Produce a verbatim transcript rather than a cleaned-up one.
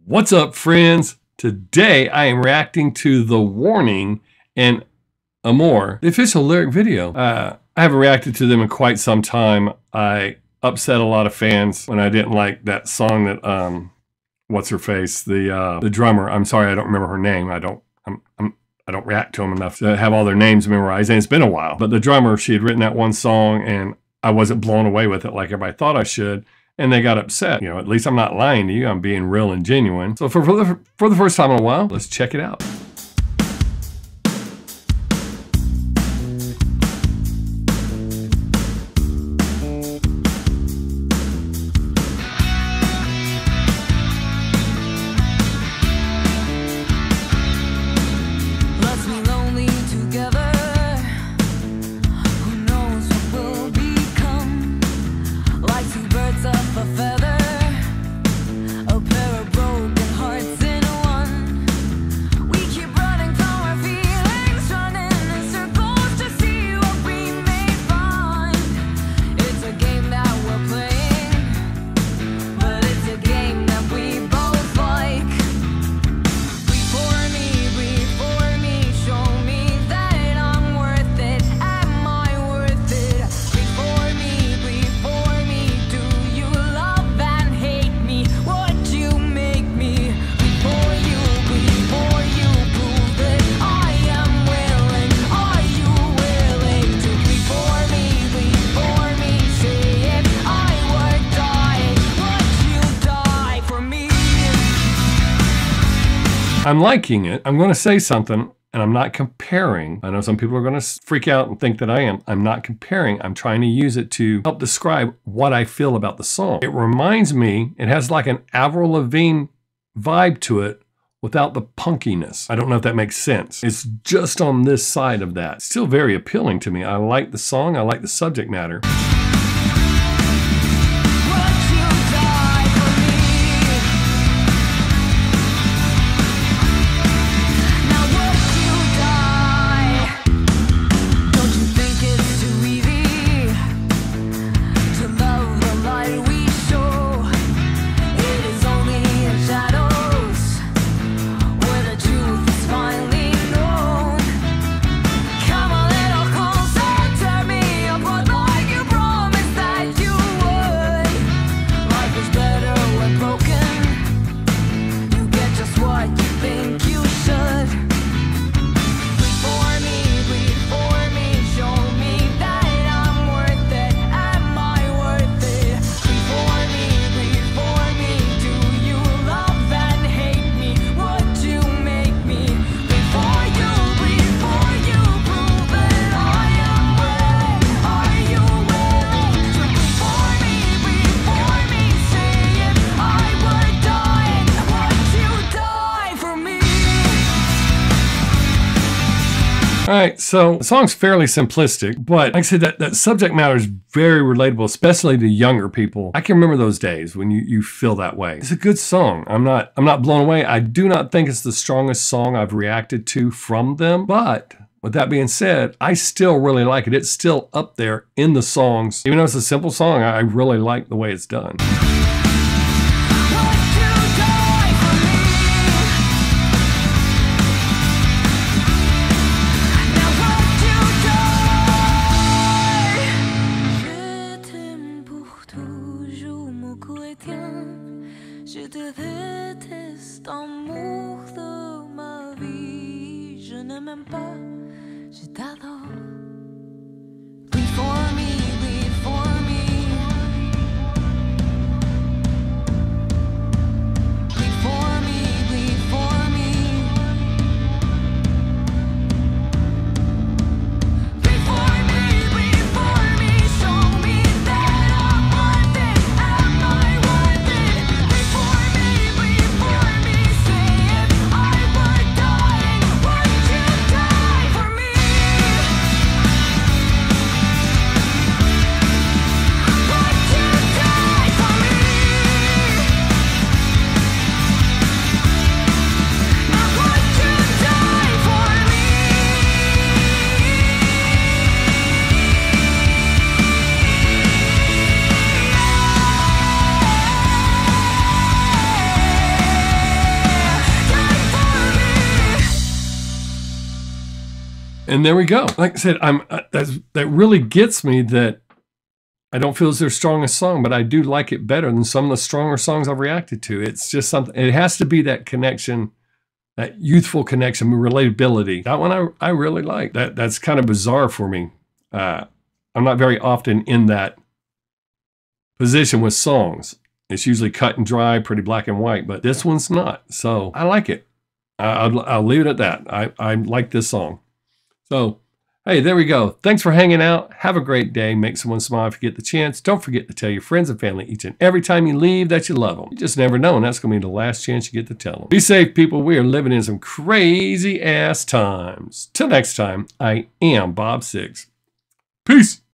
What's up, friends? Today I am reacting to The Warning and Amor, the official lyric video. Uh, I haven't reacted to them in quite some time. I upset a lot of fans when I didn't like that song that, um, what's her face? The uh, the drummer. I'm sorry, I don't remember her name. I don't, I'm, I'm, I don't react to them enough to have all their names memorized, and it's been a while. But the drummer, she had written that one song, and I wasn't blown away with it like everybody thought I should. And they got upset. You know, at least I'm not lying to you. I'm being real and genuine. So for, for, the, for the first time in a while, let's check it out. I'm liking it. I'm going to say something, and I'm not comparing. I know some people are going to freak out and think that I am. I'm not comparing. I'm trying to use it to help describe what I feel about the song. It reminds me, it has like an Avril Lavigne vibe to it without the punkiness. I don't know if that makes sense. It's just on this side of that. Still very appealing to me. I like the song. I like the subject matter. All right, so the song's fairly simplistic, but like I said, that, that subject matter is very relatable, especially to younger people. I can remember those days when you, you feel that way. It's a good song. I'm not, I'm not blown away. I do not think it's the strongest song I've reacted to from them, but with that being said, I still really like it. It's still up there in the songs. Even though it's a simple song, I really like the way it's done. Je te déteste, amour de ma vie. Je ne m'aime pas, je t'adore. Breathe for me, breathe for me. Breathe for me, breathe for me. Breathe for me, breathe for me. Show me that I'm worth it. Am I worth it? Breathe for me, breathe for me. Say if I were dying, would you die for me? And there we go. Like I said, I'm uh, that's, that really gets me that I don't feel it's their strongest song, but I do like it better than some of the stronger songs I've reacted to. It's just something, it has to be that connection, that youthful connection, relatability. That one I, I really like. That, that's kind of bizarre for me. Uh, I'm not very often in that position with songs. It's usually cut and dry, pretty black and white, but this one's not. So I like it. I'll, I'll leave it at that. I, I like this song. So, hey, there we go. Thanks for hanging out. Have a great day. Make someone smile if you get the chance. Don't forget to tell your friends and family each and every time you leave that you love them. You just never know, and that's going to be the last chance you get to tell them. Be safe, people. We are living in some crazy-ass times. Till next time, I am Bob Siggs. Peace.